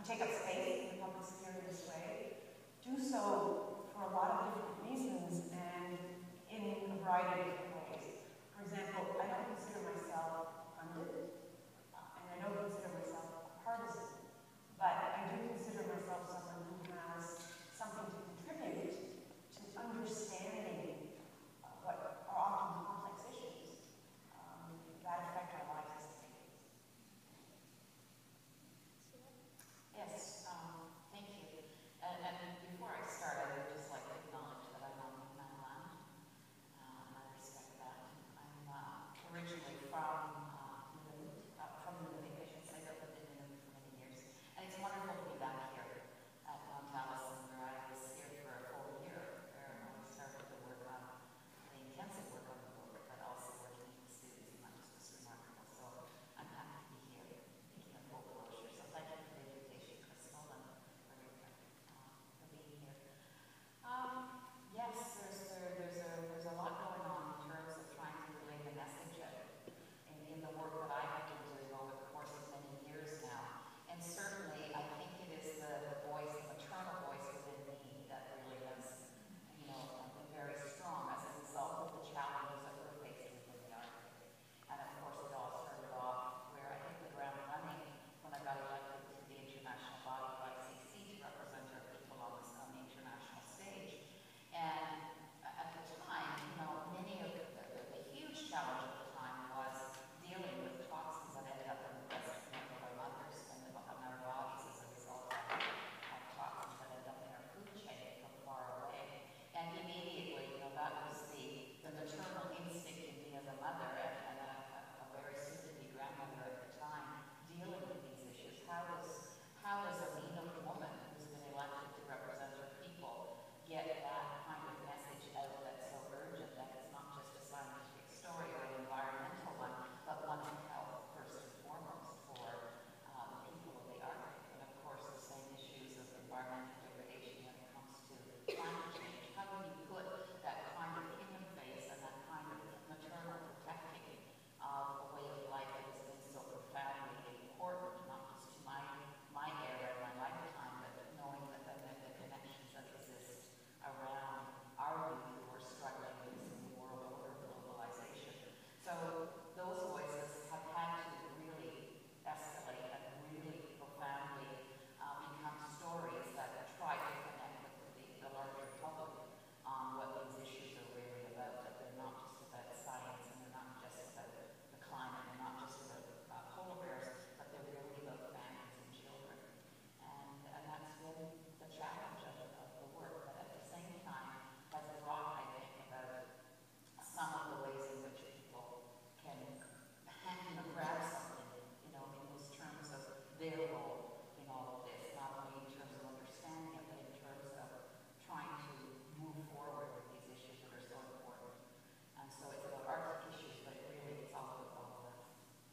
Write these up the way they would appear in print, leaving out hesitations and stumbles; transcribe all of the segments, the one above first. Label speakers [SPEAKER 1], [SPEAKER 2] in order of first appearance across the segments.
[SPEAKER 1] take up space in the public sphere in this way, do so for a lot of different reasons and in a variety of different ways. For example, I don't consider myself pundit, and I don't consider myself partisan, but I do consider myself someone who has something to contribute to understanding what are often complex issues that affect our lives as Canadians.
[SPEAKER 2] Yes, thank you. And before I start, I would just like to acknowledge that I'm on Newfoundland land. And I respect that. I'm originally from Nunavut, I should say, but lived in Nunavut for many years. And it's wonderful to be back here at Mount Allison, where I was here for a full year, where I started to work on the intensive work on the book, but also working with students, and that was just remarkable. So I'm happy to be here, thinking of full closure. So thank you for the invitation, Crystal, and for being here. Yes, there's a lot going on in terms of trying to relay the message in the work that I have been doing over the course of many years now. And certainly, I think it is the voice, the maternal voice within me that really has, been very strong as a result of the challenges that we're faced with in the Arctic. And of course, it all started off where I hit the ground running when I got elected to the international body of ICC to represent our people on the international stage. And at the time, many of the huge challenge at the time was dealing with toxins that ended up in the bloodstream of our mothers and in our bodies as a result of toxins that ended up in our food chain from far away. And immediately, that was the maternal instinct in me as a mother and a very soon-to-be grandmother at the time dealing with these issues. How does a Inuit woman who's been elected to represent her people get that kind of message out that's so urgent that it's not just a scientific story or an environmental one, but one of health first and foremost for the people of the Arctic. And of course, the same issues of environmental degradation when it comes to climate change. How do you put that kind of human face and that kind of maternal protecting of a way of life that has been so profoundly important, not just to my era and my lifetime, but knowing that the connections that exist around our youth who are struggling with this new world order globalization. So those voices have had to really escalate and really profoundly become stories that try to connect with the larger public on what these issues are really about, that they're not just about science and they're not just about the climate, they're not just about polar bears, but they're really about families and children. And that's been the challenge of the work, but at the same time has brought, I think, about some of the ways in which people can grab something, in those terms of their role in all of this, not only in terms of understanding it, but in terms of trying to move forward with these issues that are so important. And so it's about Arctic issues, but really it's all about all of that.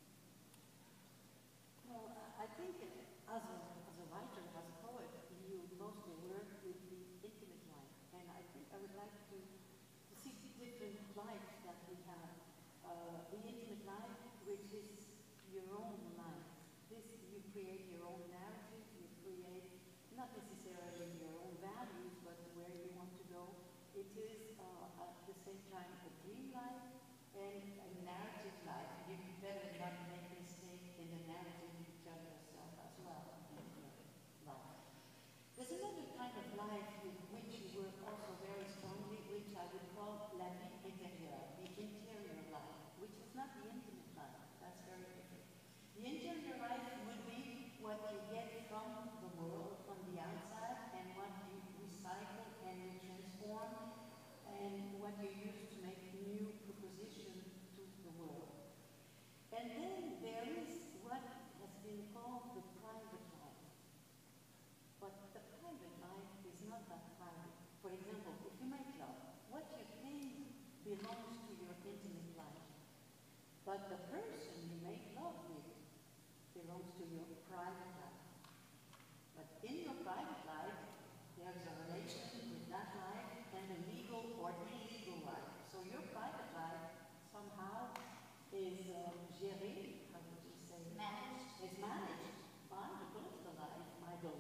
[SPEAKER 3] Well, I think as a writer, as a poet, you mostly work with the intimate life. And I think I would like to see different lives that we have. The intimate life, which is your own life. You create your own narrative, you create not necessarily your own values, but where you want to go. It is at the same time a dream life and a narrative life. You better not make a mistake in the narrative you tell yourself as well in your life. There's another kind of life with which you work also very strongly, which I would call la vie intérieure, the interior life, which is not the intimate life. That's very different. The interior life would be what you get from the world on the outside and what you recycle and you transform and what you use to make new propositions to the world. And then there is what has been called the private life. But the private life is not that private. For example, if you make love, what you think belongs to your intimate life. But the person you make love with belongs to your private life. But in your private life, there's a relation with that life and a legal or illegal life. So your private life somehow is géré, how would you say?
[SPEAKER 2] Managed.
[SPEAKER 3] Is managed by the political life, by the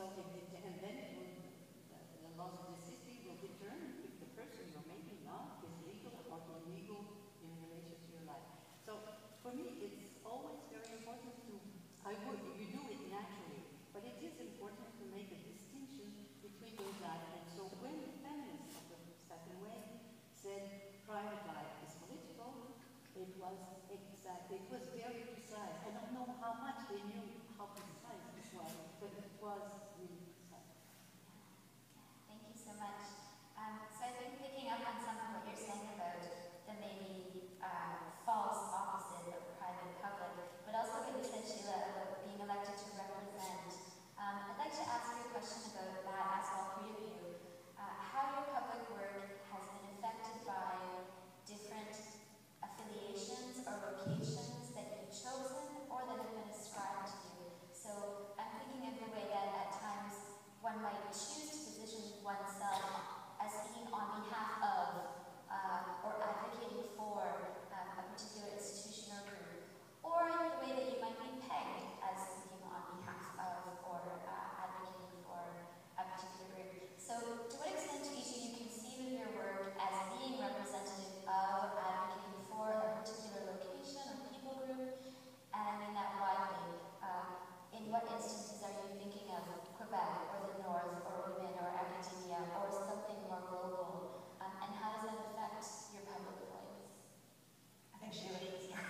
[SPEAKER 3] and then it will, the laws of the city will determine if the person you're making love is legal or illegal in relation to your life. So for me, it's always very important to, you do it naturally, but it is important to make a distinction between those lives. And so when the feminists of the second wave said private life is political, it was exactly, it was very precise. I don't know how much they knew how precise it was, but it was really precise.
[SPEAKER 2] Thank you so much. So I think picking up on some of what you're saying about the maybe false opposite of private public, but also what you said, Sheila, about being elected to represent. I'd like to ask you a question about that, ask all three of you. How your public work has been affected by different affiliations or vocations that you've chosen or that have been ascribed to you. So I'm thinking of the way that at times one might choose to position oneself as being on behalf of or advocating for a particular institution or group, or the way that you might be pegged as being on behalf of or advocating for a particular group. So to what extent do each of you conceive of your work as being representative of advocating for a particular location or people group? And I mean that widely. In what instances are you thinking of Quebec or the North or women or academia or something more global? And how does that affect your public voice?
[SPEAKER 1] I think Sheila should start.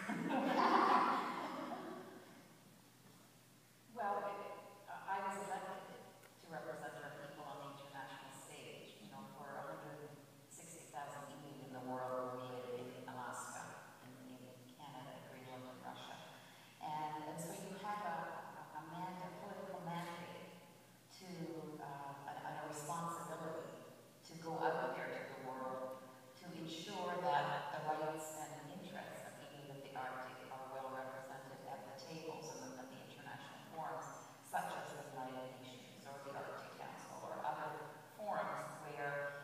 [SPEAKER 4] Well, I was elected to represent our people on the international stage, for 160,000 EU in the world. We live in Alaska, in Canada, Greenland, and Russia. And so you have a political mandate to, a responsibility to go out there to the world to ensure that the rights and interests of people of the Arctic are well represented at the tables and at the international forums, such as the United Nations or the Arctic Council or other forums where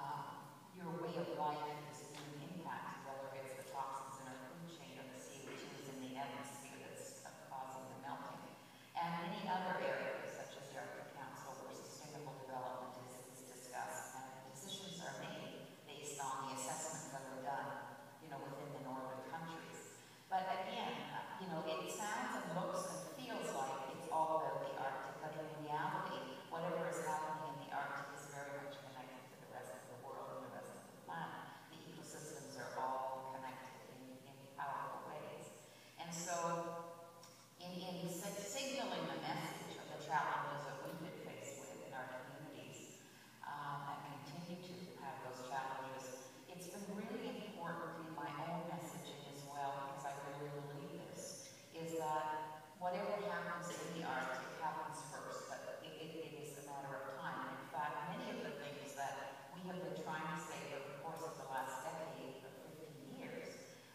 [SPEAKER 4] your way of life is being impacted, whether it's the toxins in our food chain or the CO2s in the atmosphere that's causing the melting. And any other areas, such as the Arctic Council, where sustainable development is discussed and decisions are made based on the assessments that are done, within the northern countries. But again, it sounds and looks and feels like it's all about the Arctic, but in reality, whatever is happening in the Arctic is very much connected to the rest of the world and the rest of the planet. The ecosystems are all connected in powerful ways. And so, in signaling the message of the challenges that we've been faced with in our communities, and continue to have those challenges, it's been really important in my own messaging as well, because I really believe this, is that whatever happens in the Arctic happens first, but it is a matter of time. And in fact, many of the things that we have been trying to say over the course of the last decade or 15 years,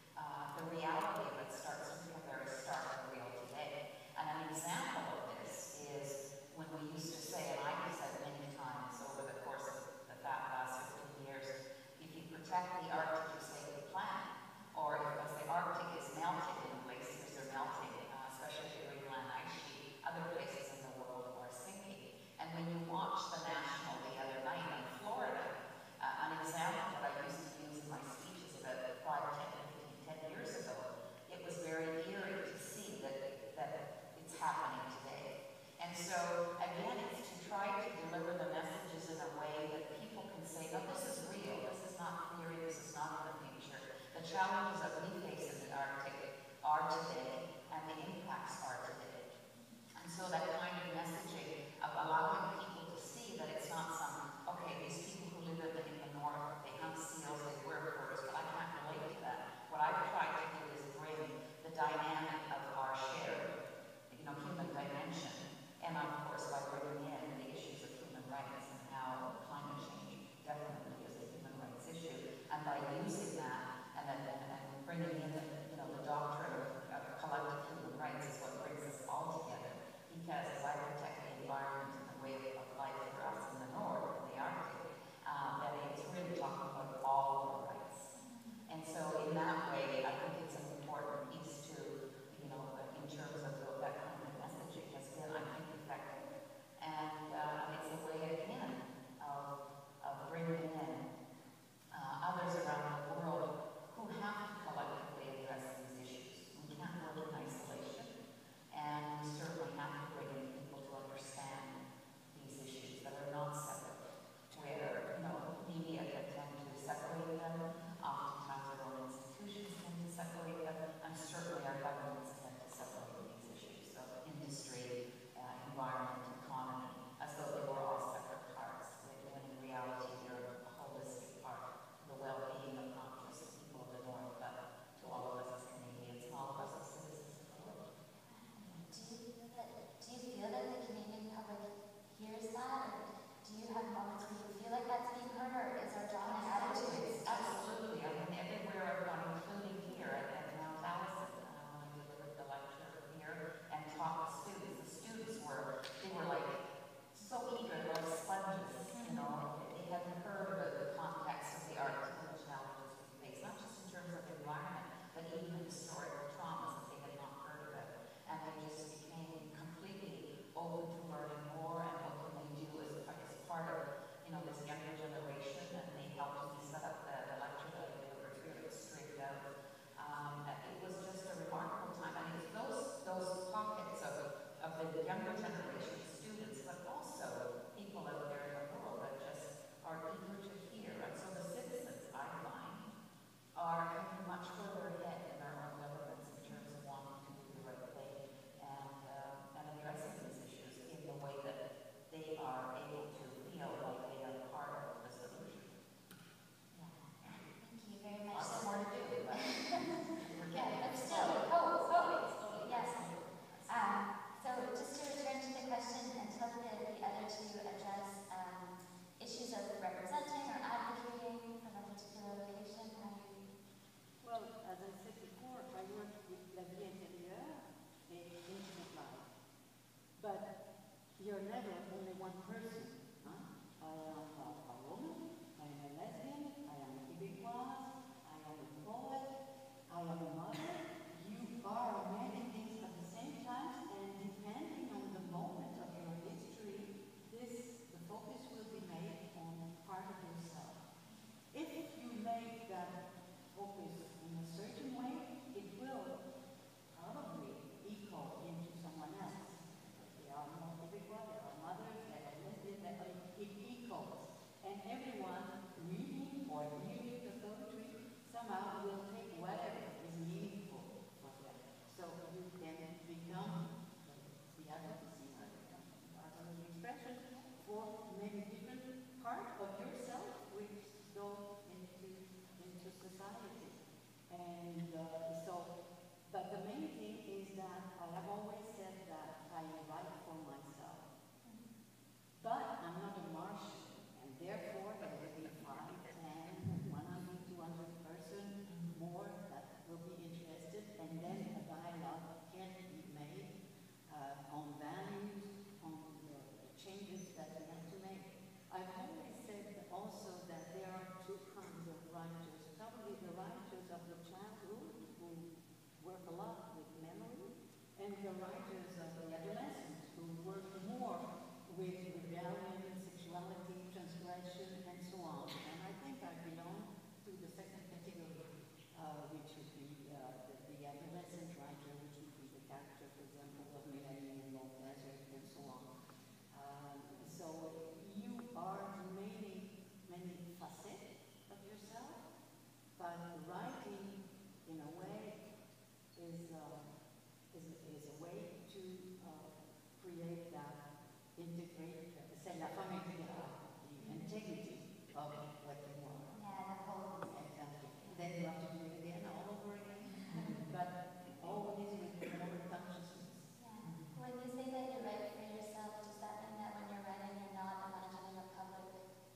[SPEAKER 4] the reality of it starts to become very stark and real today. And an example of this is when we used to say, and I have said many times over the course of the last 15 years, if you protect the Arctic, you save the planet. Or if the Arctic is melting and the glaciers are melting, especially the Greenland ice sheet, other places in the world are sinking. And when you watch the National the other night in Florida, an example that I used to use in my speeches about 5, 10, 15, 10 years ago, it was very eerie to see that it's happening today. And so, again, it's to try to deliver the messages in a way that people can say, no, this is real, this is not theory, this is not in the future. The challenges that we face in the Arctic are today, and the impacts are today. And so that kind of messaging of allowing people to see that it's not some, okay, these people who live in the north, they hunt seals, they wear furs, but I can't relate to that. What I've tried to do is bring the dynamic of our shared, human dimension, and of course by bringing in the issues of human rights and how climate change definitely is a human rights issue, and by using that and younger generation students, but also people out there in the world that just are eager to hear. And so the citizens, I find, are much further ahead in their own governments in terms of wanting to do the right thing and addressing these issues in the way that they are able to feel like they are part of the solution.
[SPEAKER 5] Yeah. Thank you very much.
[SPEAKER 4] Lots more to do, but we're
[SPEAKER 5] Yeah,
[SPEAKER 4] getting
[SPEAKER 5] but
[SPEAKER 4] there.
[SPEAKER 5] still, yes. So just to return to the question and tell the other two address issues of representing or advocating from a particular location, how do you?
[SPEAKER 3] Well, as I said before, I work with la vie intérieure et intimate life. But you're never only one person. Huh? I am a woman, I am a lesbian, I am a Québécoise, I am a poet, I am a mother. You are many things at the same time, and depending on the moment of your history, the focus will be made on part of yourself. If you make that focus in a certain way, it will probably echo into someone else. There are more Québécois, there are mothers, there are lesbians, it echoes. And everyone reading or hearing the poetry somehow will take whatever is meaningful for them. So you can become the advocacy, pardon the expression, for maybe different part of yourself which go into society. And but the main thing is that I have always said that I write for myself. But I'm not a Martian, and therefore there will be 5, 10, 100, 200 persons more that will be interested, and then a dialogue can be made on values, on the changes that we have to make. I've always said also that there are 2 kinds of writers. Probably the writers of the childhood who work a lot with memory, and the writers of the adolescents who work more with rebellion, sexuality, transgression, and so on. And I think I belong to the second category, which would be the adolescent writer, which would be the character, for example, of Melanie in Long Desert, and so on. So you are many facets of yourself, but writing, in a way, is a way to create that c'est la femme intégrale, the integrity of what you are.
[SPEAKER 5] Yeah, the whole.
[SPEAKER 3] Exactly. Then you have to do it again, all over again, but always with more consciousness.
[SPEAKER 5] Yeah. When you say that you write for yourself, does that mean that when you're writing, you're not imagining a public?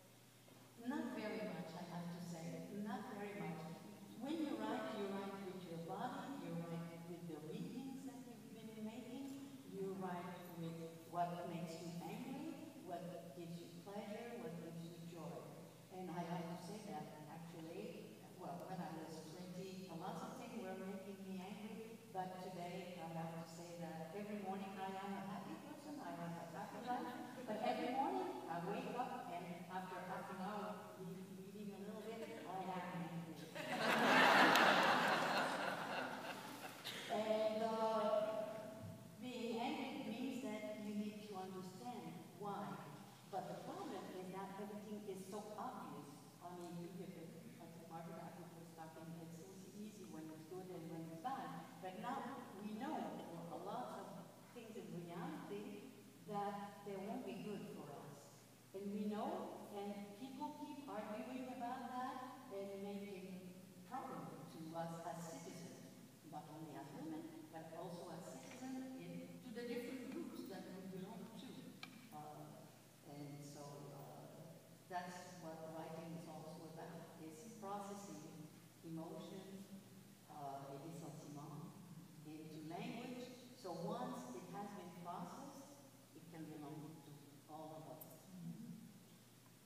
[SPEAKER 3] Not very much, I have to say. Not very much. When you write with your body, you write with the readings that you've been making, you write with what makes you angry, what gives you pleasure, what gives you joy. And I have to say that actually, well, when I was 20, lots of things were making me angry, but today I have to say that every morning I am a happy person, I have a happy life, but every morning I wake up and after half an hour reading a little bit, I am angry. And being angry means that you need to understand why. But the problem is that everything is so obvious. I mean, like Margaret Atwood was talking, it's so easy when it's good and when it's bad. But now we know for a lot of things in reality that they won't be good for us. And we know, and people keep arguing about that and making problems to us as citizens, not only as women, but also as citizens to the different groups that we belong to. And so that's what writing is also about, is processing emotions, et des sentiments into language. So once it has been processed, it can belong to all of us.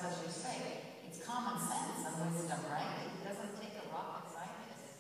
[SPEAKER 2] as you say, it's common sense and wisdom, right? It doesn't take a rocket scientist.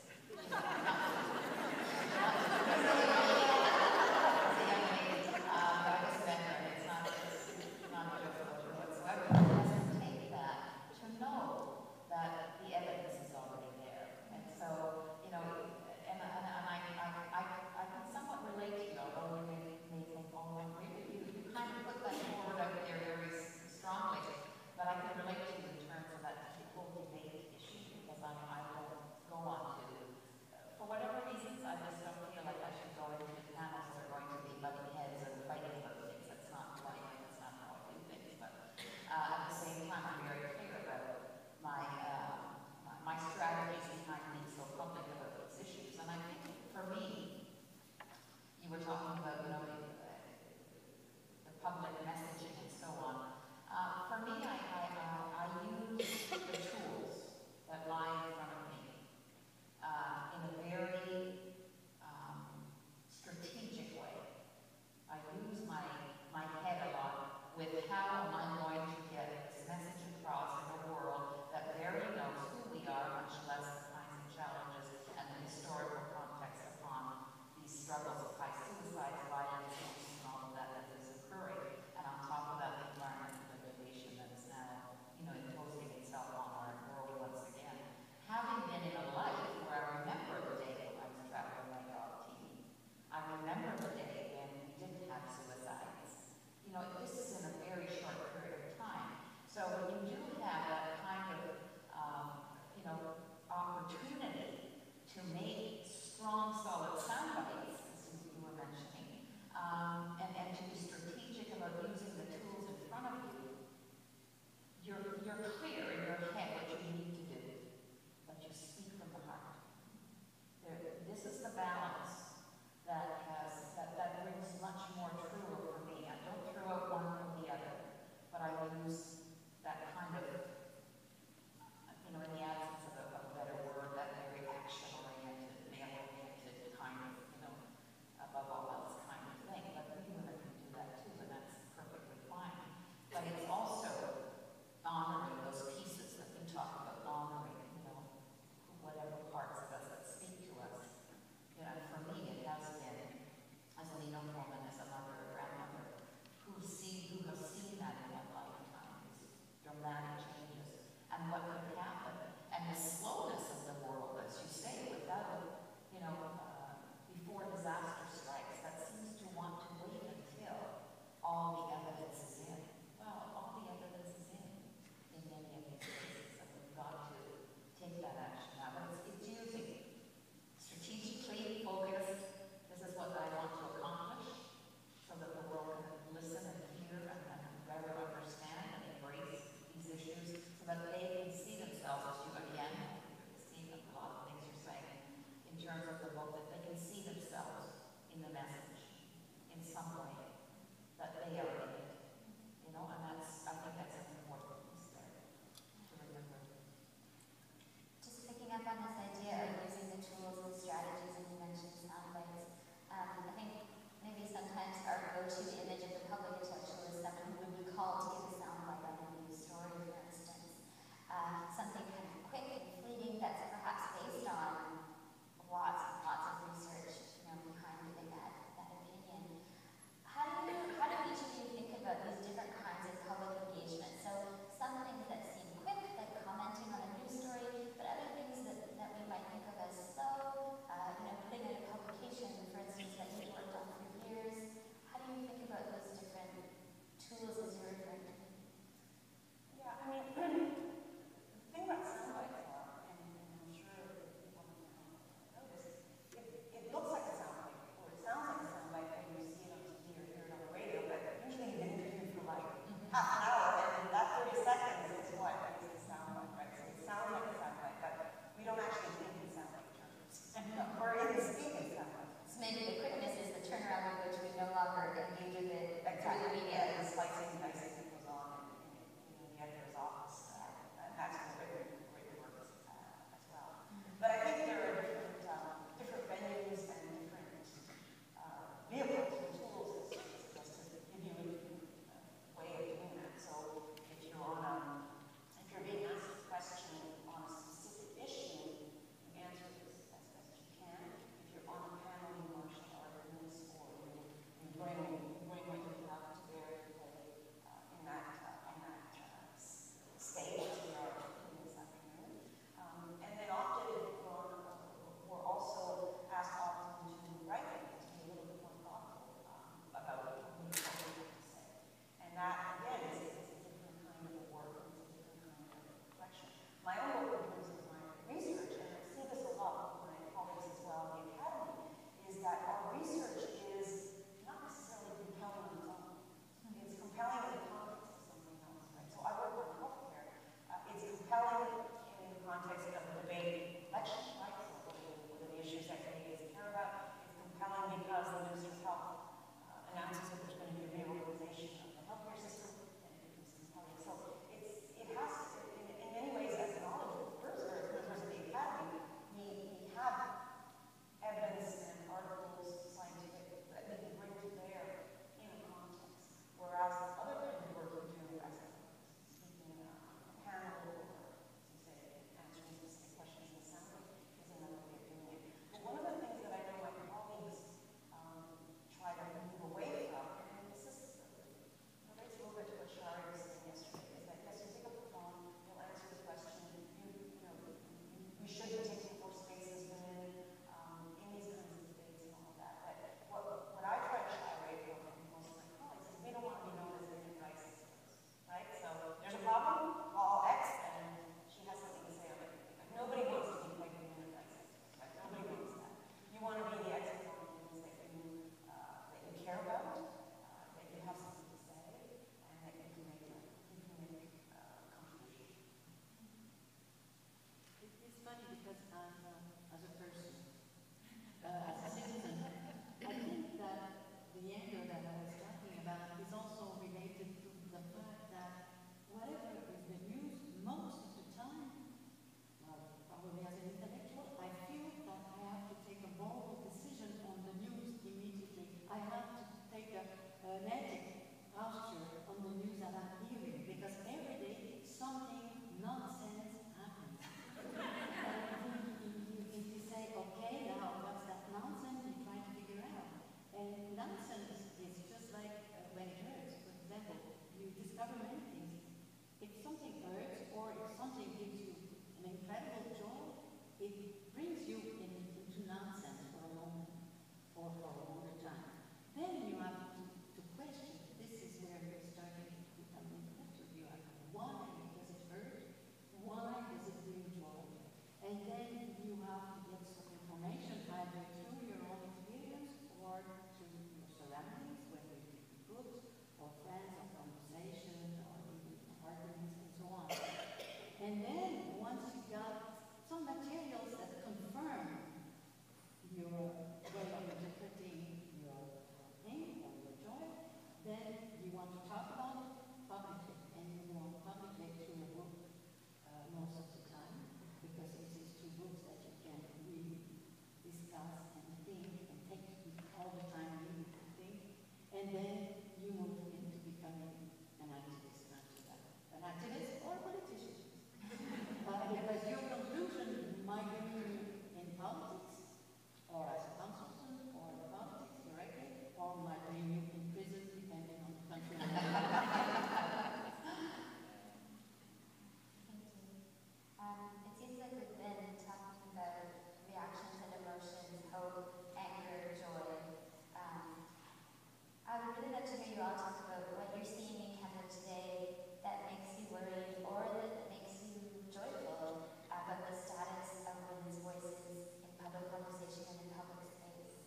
[SPEAKER 5] you all talk about what you're seeing in Canada today that makes you worried or that makes you joyful about the status of women's voices in public conversation and in public space.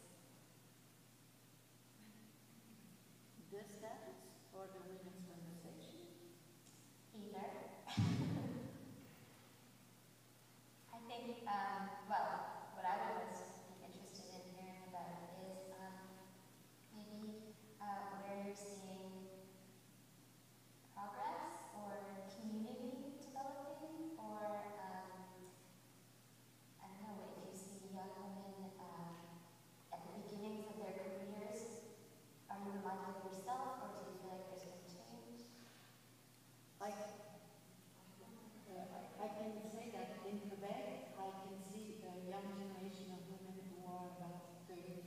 [SPEAKER 3] The status or the women's conversation?
[SPEAKER 5] Either. I think, well, what I would most be interested in hearing about is maybe where you're seeing progress or community developing, or I don't know, if you see young women at the beginnings of their careers, are you reminded of yourself, or do you feel like there's been change?
[SPEAKER 3] I can say that in Quebec, I can see a young generation of women who are about 35,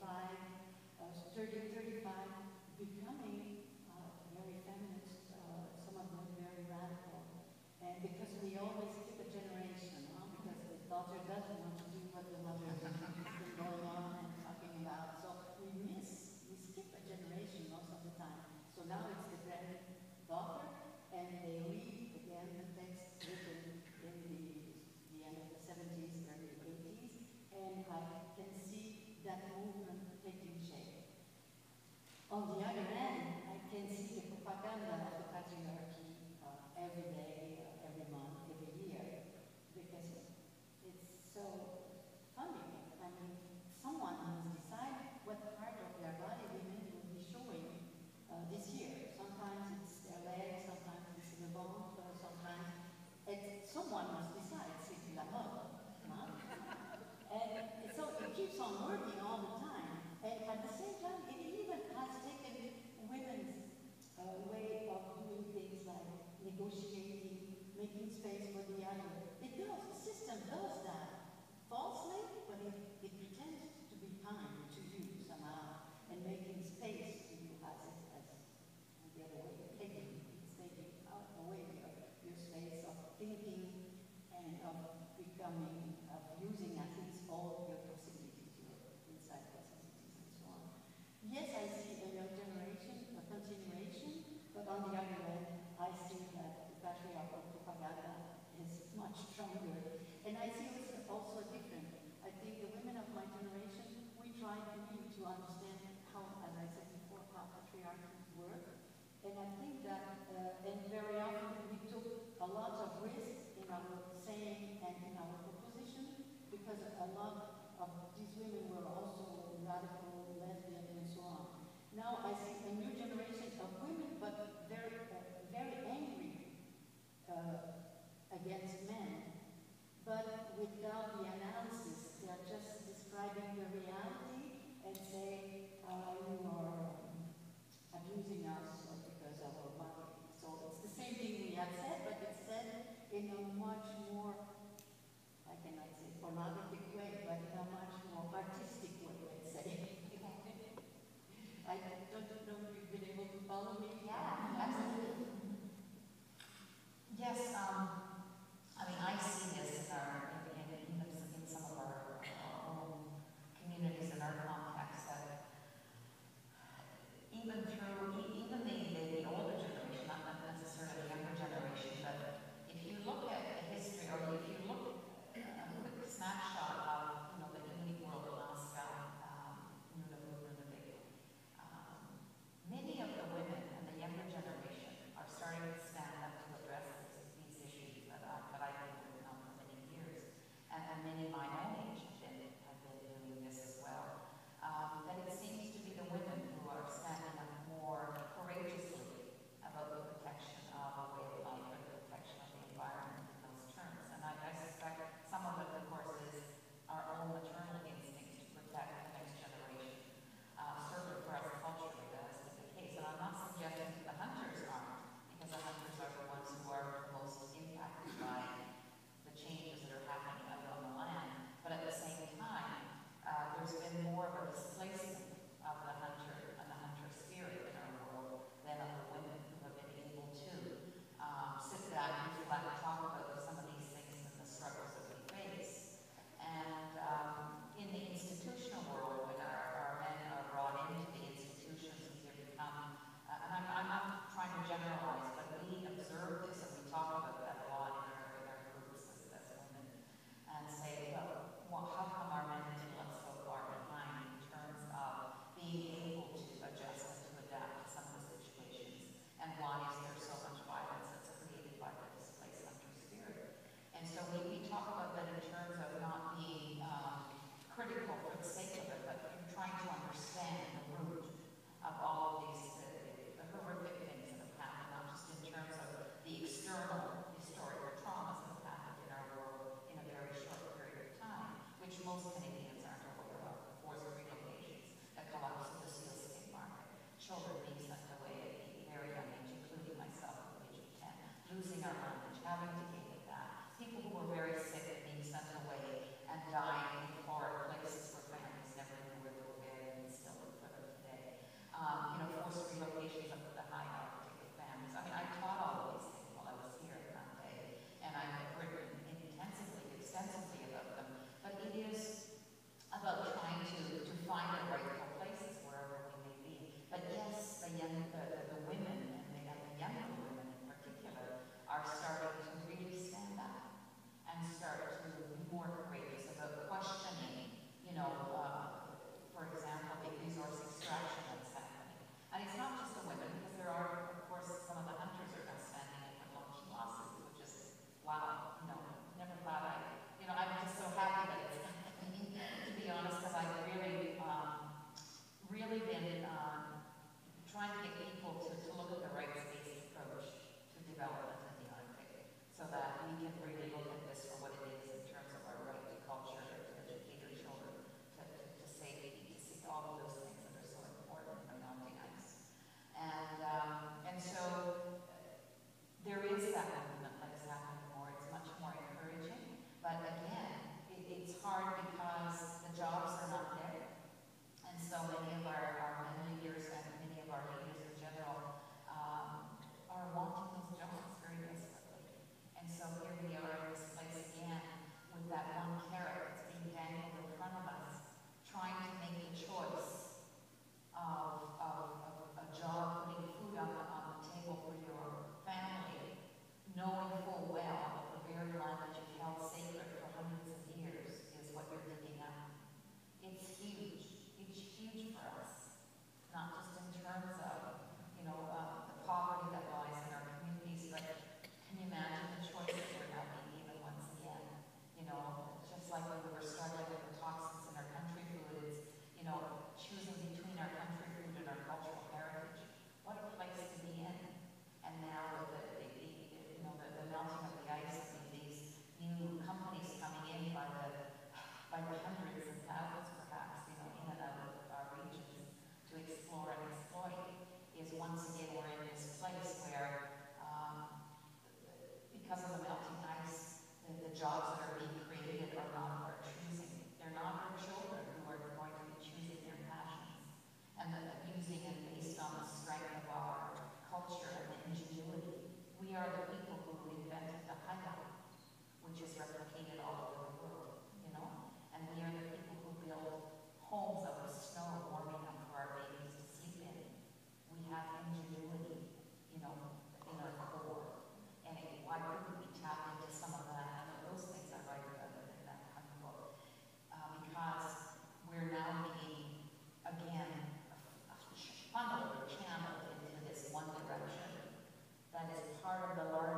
[SPEAKER 3] 35, becoming very feminist, some of them very radical. And because we always skip a generation, because the daughter doesn't want to do what the mother has been going on and talking about. So we skip a generation most of the time. So now it's the granddaughter, and they read again the text written in the end of the 70s, early 80s, and I can see that movement taking shape. On the other hand, I can see the propaganda of the patriarchy every day, every month, every year, because it's so funny. I mean, someone must decide what part of their body women will be showing this year. Sometimes it's their legs, sometimes it's the bone, sometimes someone must decide. C'est la mode. And so it keeps on working all the time. And at the same time, it even has taken women's way of doing things like negotiating, making space for the other. It does. The system does that. Falsely, but it pretends to be kind to you somehow, and making space to you as the other way of taking. It's taking away your space of thinking and of becoming, of using at least all your possibilities, your inside possibilities and so on. Yes, I see a young generation, a continuation, but on the other hand, I see that the patriarchal propaganda is much stronger. And I see also different. I think the women of my generation, we try really to understand how, as I said before, how patriarchies work. And I think that, and very often we took a lot of risk in our saying and in our proposition, because a lot of these women were also radical, lesbian, and so on. Now I see a new generation of women, but very, very angry against men, but without the analysis. They are just describing the reality and say, you are abusing us because of our body. So it's the same thing we have said, but it's said in a much more, I cannot say pornographic way, but in a much more artistic way, let's say. I don't know if you've been able to follow me.
[SPEAKER 5] Yeah, absolutely.
[SPEAKER 2] Yes, I mean, I see this in some of our own communities in our context, that even the older generation, not necessarily the younger generation, but if you look at the history, or if you look at a quick snapshot of, the Inuit world, Alaska, Nunavut, many of the women and the we are the people who invented the hideout, which is replicated all over the world, you know? And we are the people who build homes out of snow, warming them for our babies to sleep in. We have ingenuity, you know, in our core. And why couldn't we tap into some of that? And those things I write about in that kind of book. Because we're now being, again, funneled or channeled into this one direction that is part of the larger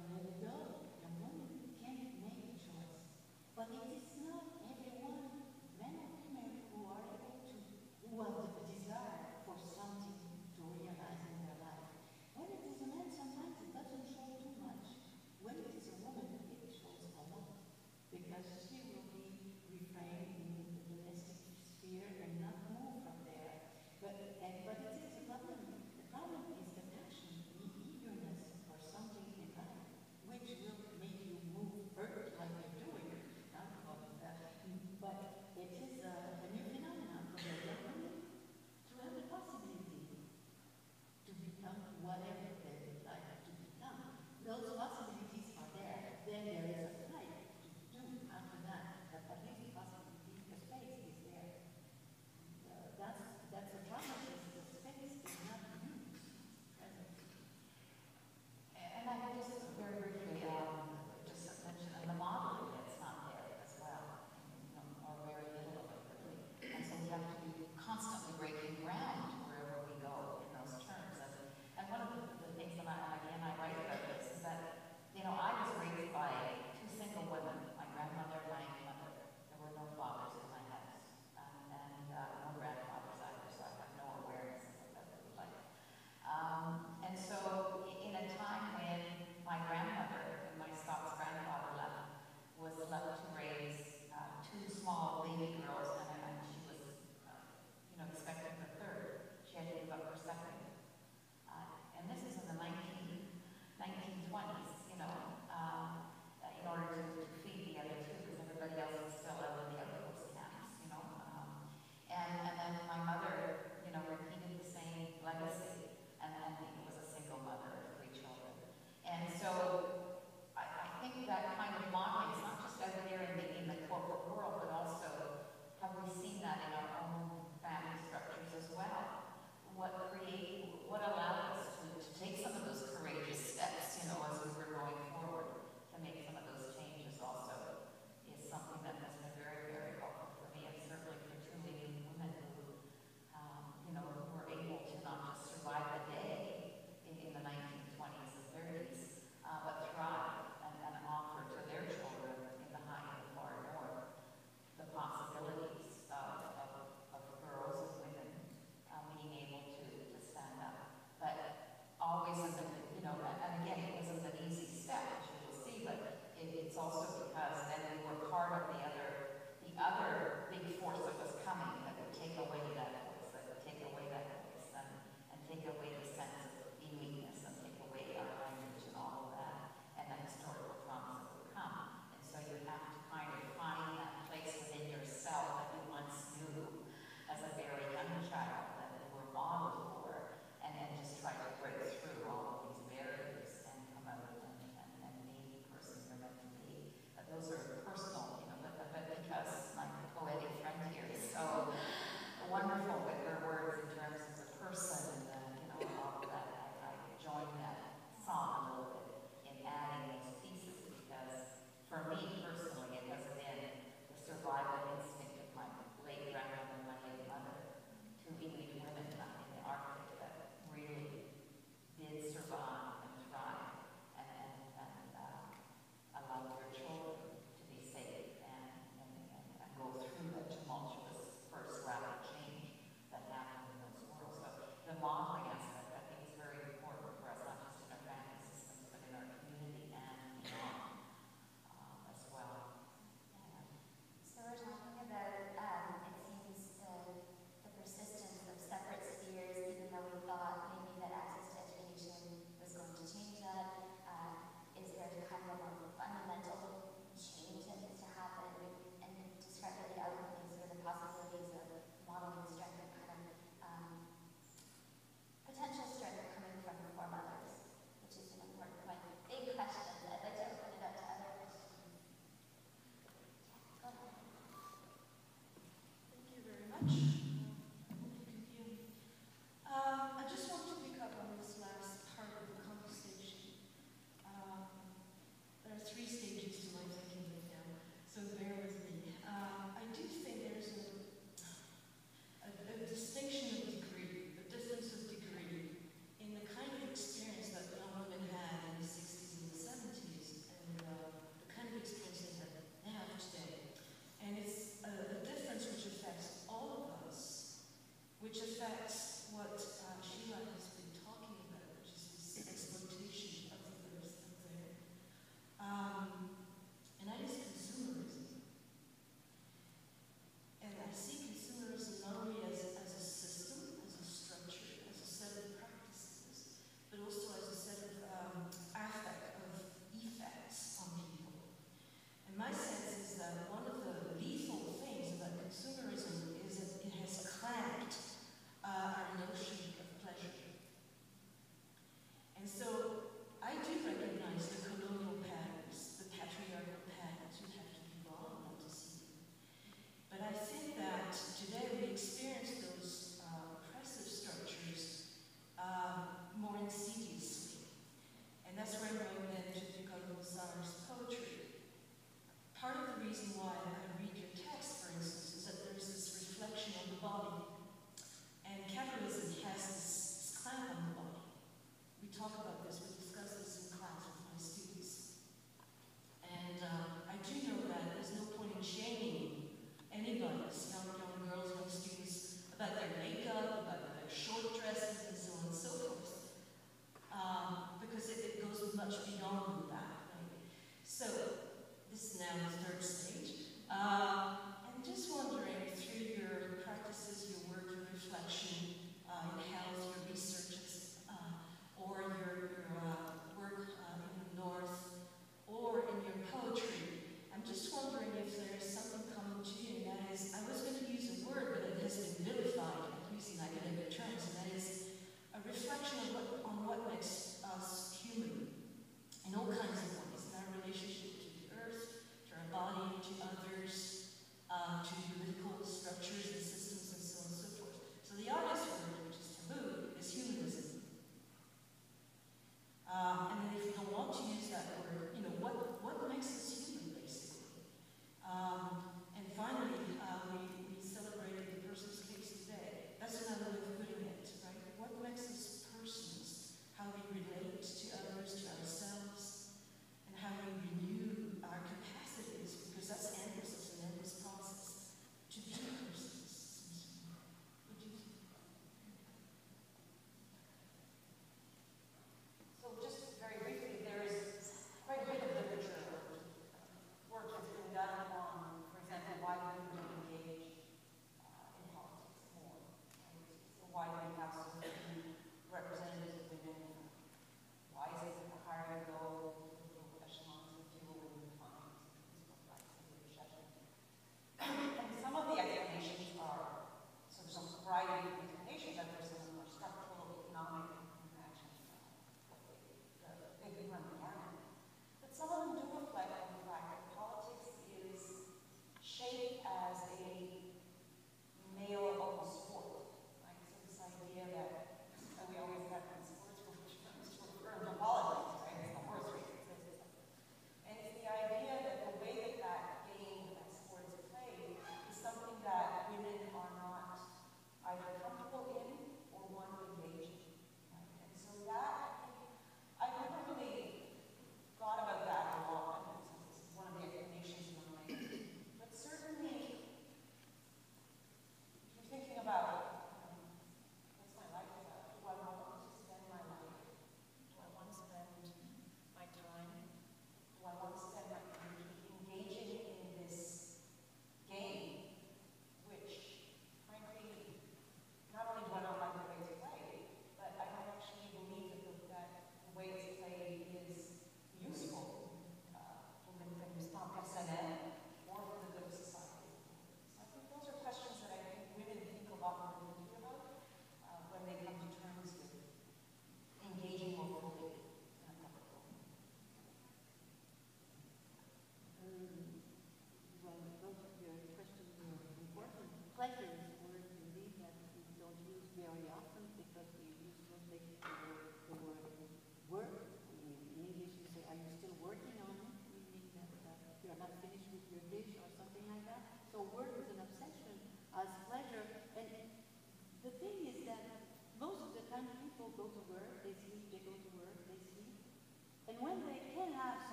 [SPEAKER 3] little girl, young woman, can't make a choice. But it is not everyone, men or female, who are able to, who have the desire for something to realize in their life. When it is a man, sometimes it doesn't show too much. When it is a woman, it shows a lot. Because she will be refrained in the domestic sphere and not move from there. But it is a problem. The problem is the passion, the eagerness for something in life, which will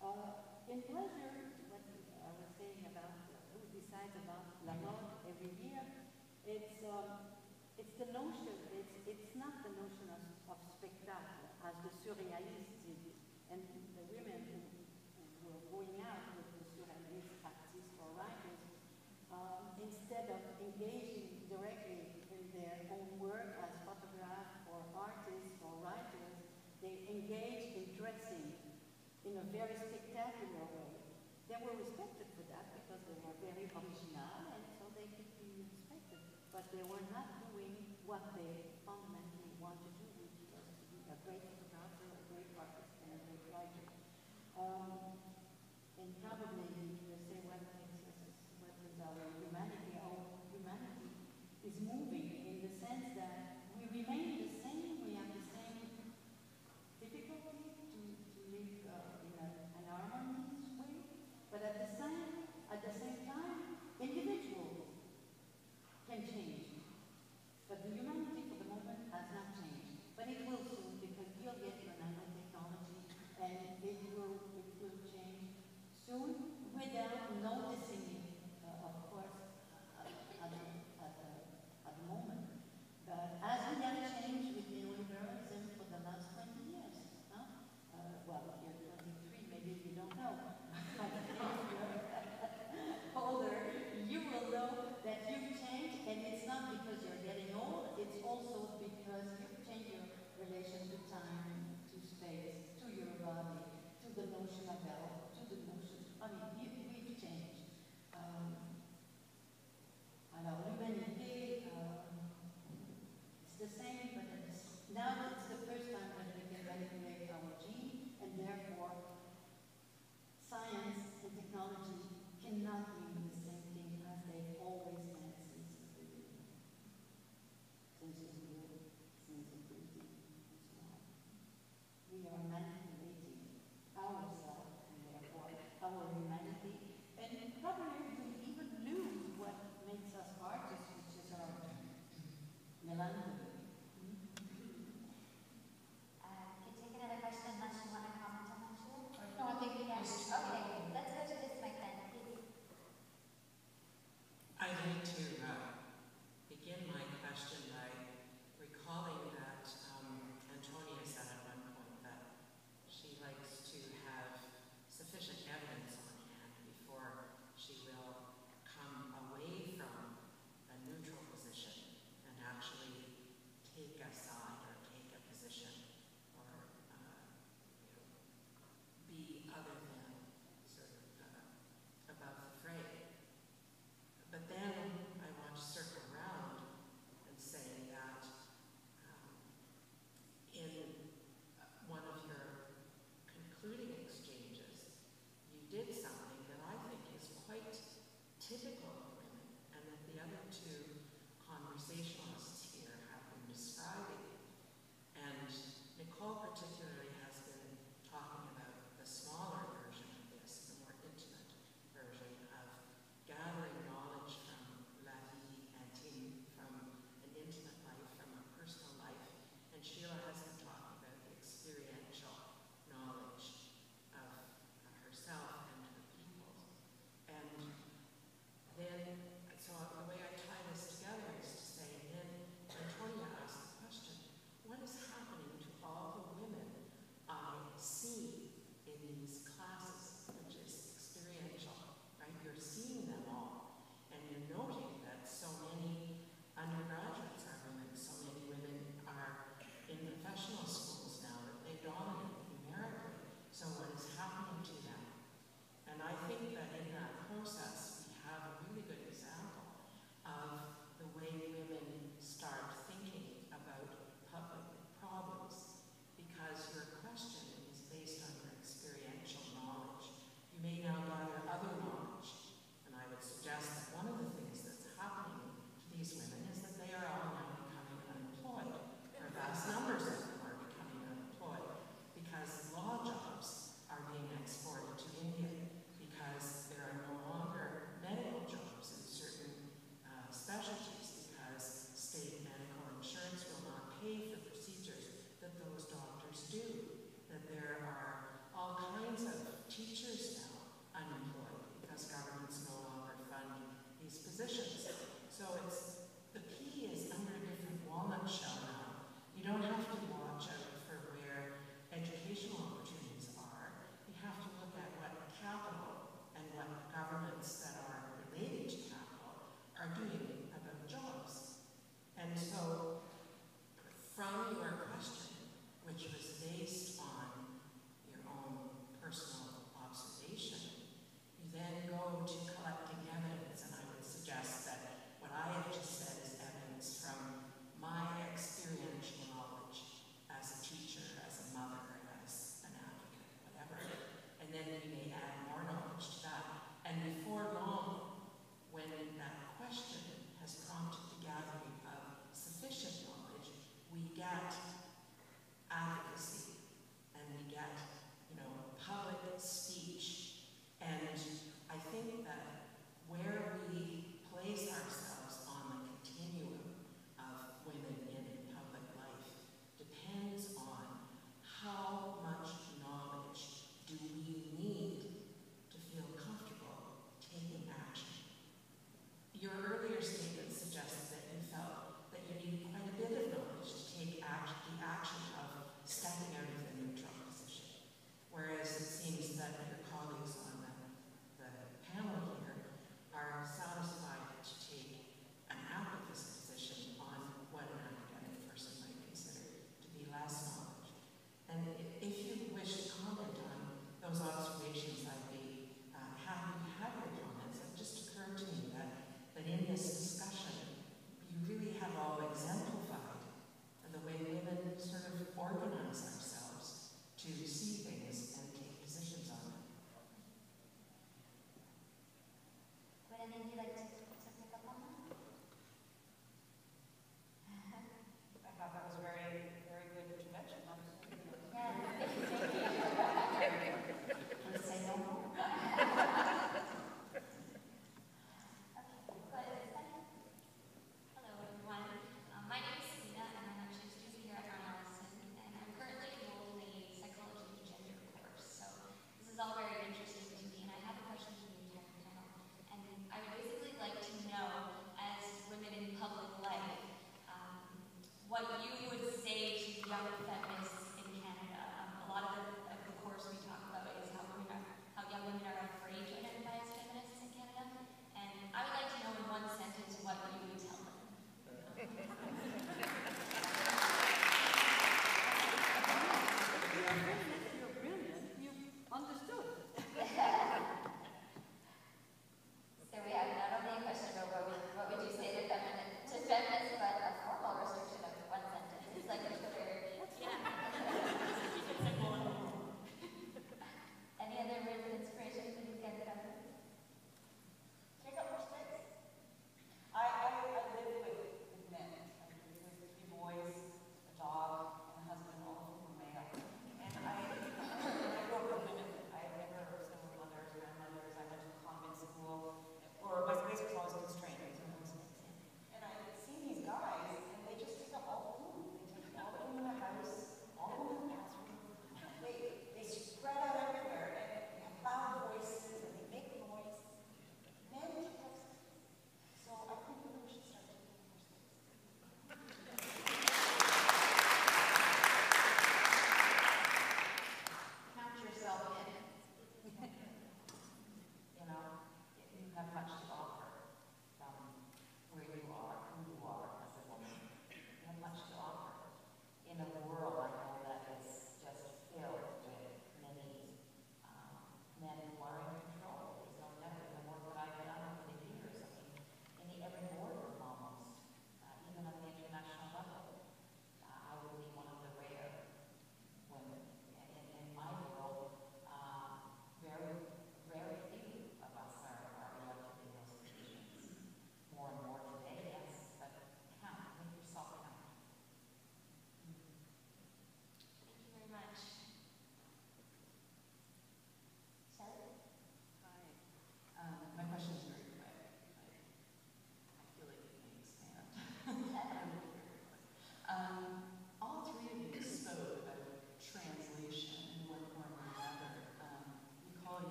[SPEAKER 3] In pleasure, what I was saying about who decides about la mode every year, it's the notion, it's not the notion of spectacle as the surrealists did, and the women who were going out with the surrealist practice for writers, instead of engaging directly in their own work as photographers or artists or writers, they engaged in dressing in a very spectacular way. They were respected for that because they were very original and so they could be respected. But they were not doing what they fundamentally want to do, which was to be a great photographer, a great artist, and a great writer. And probably you will say what is our humanity? Our humanity is moving in the sense that we remain the same, we have the same difficulty to live in an harmonious way, but at the same time, individuals can change. But the humanity for the moment has not changed. But it will soon because we'll get to nanotechnology and it will change soon without noticing it, of course, at the moment. But as we have changed with neoliberalism for the last 20 years, well, if you're 23, maybe you don't know. But if you're older, you will know that you've changed, and it's not because you're getting old, it's also because you've changed your relation to time, to space, to your body, to the notion of health, to the notion, we've changed. Alors, l'humanité, it's the same, but now it's the first time that we can manipulate our gene, and therefore science and technology cannot mean the same thing as they've always meant since the beginning. Since the beginning, and so on. We are manipulating ourselves and therefore our humanity, and probably we even lose what makes us artists, which is our melancholy.
[SPEAKER 5] Can you take another question unless you want to comment on that too?
[SPEAKER 2] No, I think
[SPEAKER 5] Yeah.
[SPEAKER 2] just.
[SPEAKER 5] Okay, let's go to this mic then, please.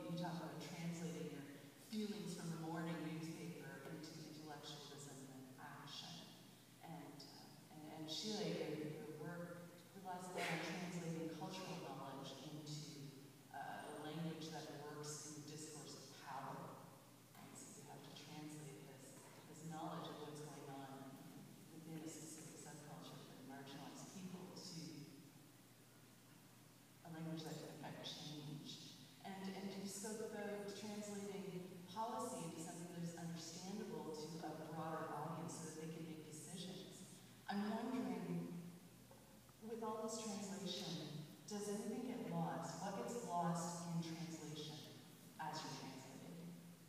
[SPEAKER 6] you talk about translating your feelings from the morning newspaper into intellectualism and action. And Sheila, your work relies a lot on translating cultural knowledge into the language that works in the discourse of power. And so you have to translate this knowledge of what's going on within a specific subculture and marginalized people to a language that can affect change. And you spoke about translating policy into something that is understandable to a broader audience so that they can make decisions. I'm wondering, with all this translation, does anything get lost? What gets lost in translation as you're translating?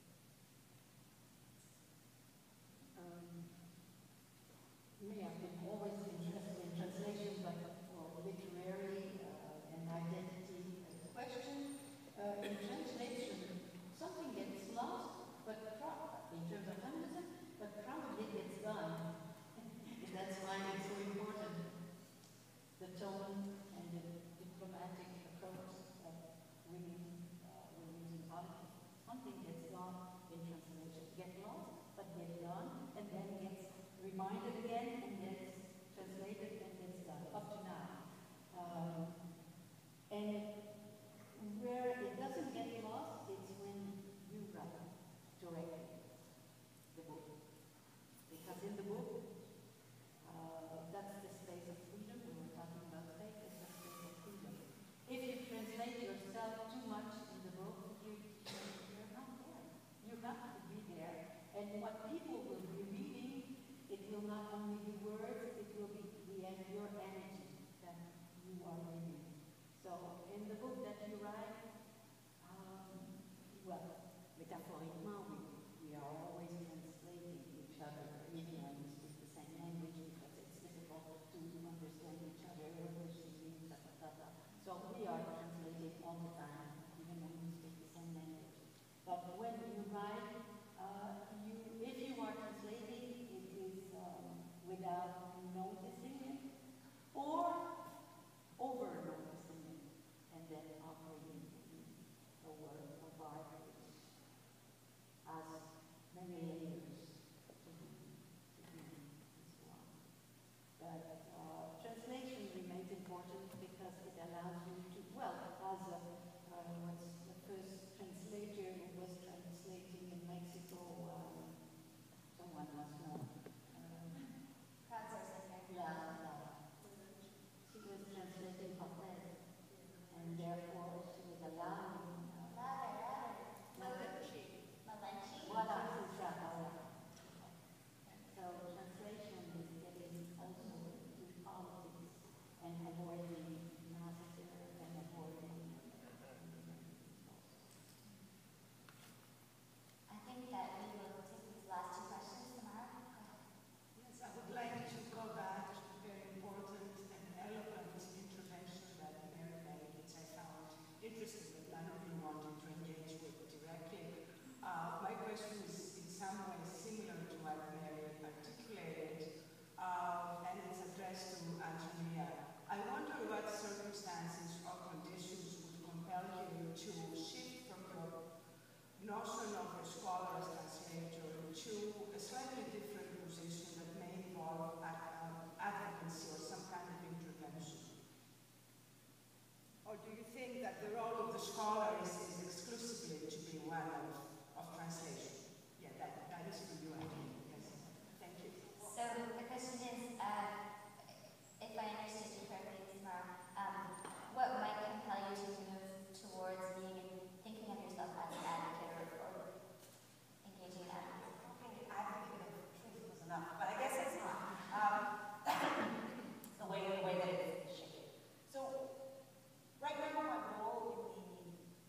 [SPEAKER 3] Me, I've been always interested in translation, but for literary and identity question. In translation, something gets lost, but in terms of feminism, but probably gets done. And that's why it's so important. The tone and the diplomatic approach of women in politics. Something gets lost in translation. Get lost, but get done, and then gets reminded again, and gets translated and gets done, up to now. And where it doesn't get lost, it's when you write directly the book. Because in the book, that's the space of freedom. We were talking about space, it's the space of freedom. If you translate yourself too much in the book, you're not there. You have to be there. And what people will be reading, it will not only be words, it will be your energy that you are reading. So in the book that you write, well, metaphorically, we are always translating each other, even when we speak the same language, because it's difficult to understand each other, what she means, So we are translating all the time, even when we speak the same language. But when you write, if you are translating, it is without noticing it, or over-noticing it, and then operating a word, a vibe, as many layers to be, and so on. But translation remains important because it allows you to, well, as what's the first translator who was translating in Mexico, someone must know.
[SPEAKER 5] Crowdsourcing.
[SPEAKER 3] Yeah. She was translating Cortez, and therefore she was allowing Voilà, c'est ça, voilà. So translation is getting also into politics and avoiding massacre and avoiding.
[SPEAKER 5] I think that we will take these last two questions. Samara, go ahead.
[SPEAKER 1] Yes, I would like to go back to the very important and eloquent intervention that Mary made, which I found interesting, but none of you wanted to engage with directly. My question is in some ways similar to what Mary articulated, and it's addressed to Antonia. I wonder what circumstances or conditions would compel you to shift from your notion of a scholar as translator to a slightly different position that may involve advocacy or some kind of intervention? Or do you think that the role of the scholar is exclusively to be one of translation? Yeah, that is for you, I think. Yes. Thank you.
[SPEAKER 5] So the question is, if I understood you correctly, Samara, what might compel you to move towards thinking of yourself as an advocate or engaging in advocacy?
[SPEAKER 1] Okay, advocate of truth was enough, but I guess it's not. the way that it is shaped. So right now, my role in the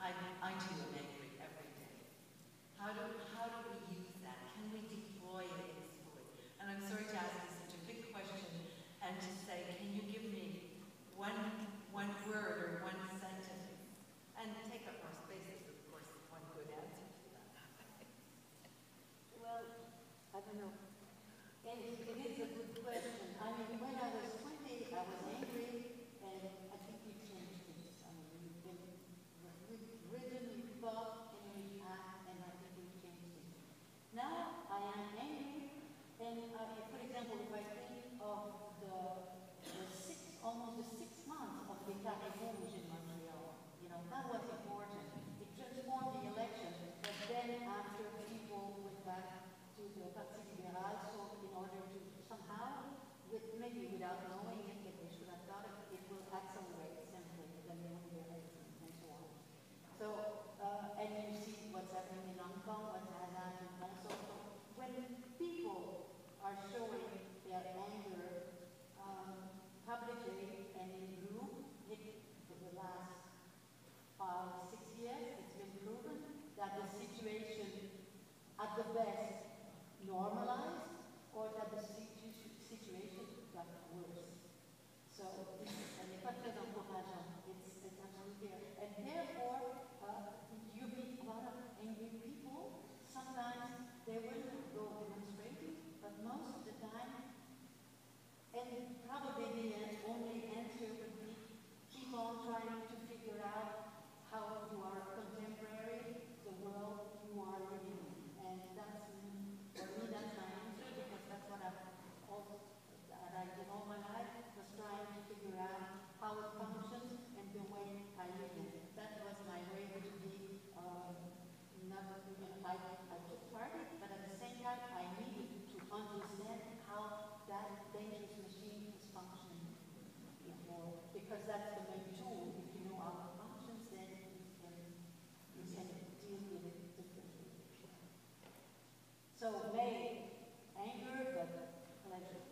[SPEAKER 7] I too am angry every day. How do we use that? Can we deploy it in schools? And I'm sorry to ask you such a big question and to say, can you give me one word or one sentence? And take up more space is, of course, one good answer to that.
[SPEAKER 3] Well, I don't know. It is a good question. I mean, when I was 20, I was angry, and I think we've changed things. I mean, we've written, we've thought, and we've acted, and I think we've changed things. Now, I am angry, and for example, if I think of almost the 6 months of the Carré Rouge in Montreal, that was important. It transformed the election, but then after people went back to the Parti Libéral, so in order to somehow, maybe without knowing it, that they should have thought it will accelerate simply, then they won't be elections and so on. So, and you see what's happening in Hong Kong, what has happened also. So when people are showing their anger publicly and in group, for the last 5, 6 years, it's been proven that the situation at the best normalized or that the situation got worse. So elle n'est pas très encourageante. It's absolutely there. And therefore, you meet a lot of angry people. Sometimes they will go demonstrating, but most of the time, and probably the only answer would be keep on trying to figure out how you are contemporary, the world you are living in. And that's, for me, that's my answer, because that's what I did all my life, was trying to figure out how it functions and the way I live in it. That was my way to be, I took part in it, but at the same time, I needed to understand how that dangerous machine is functioning before, because that's the main tool. If you know how it functions, then you can deal with it differently. So, anger, but pleasure.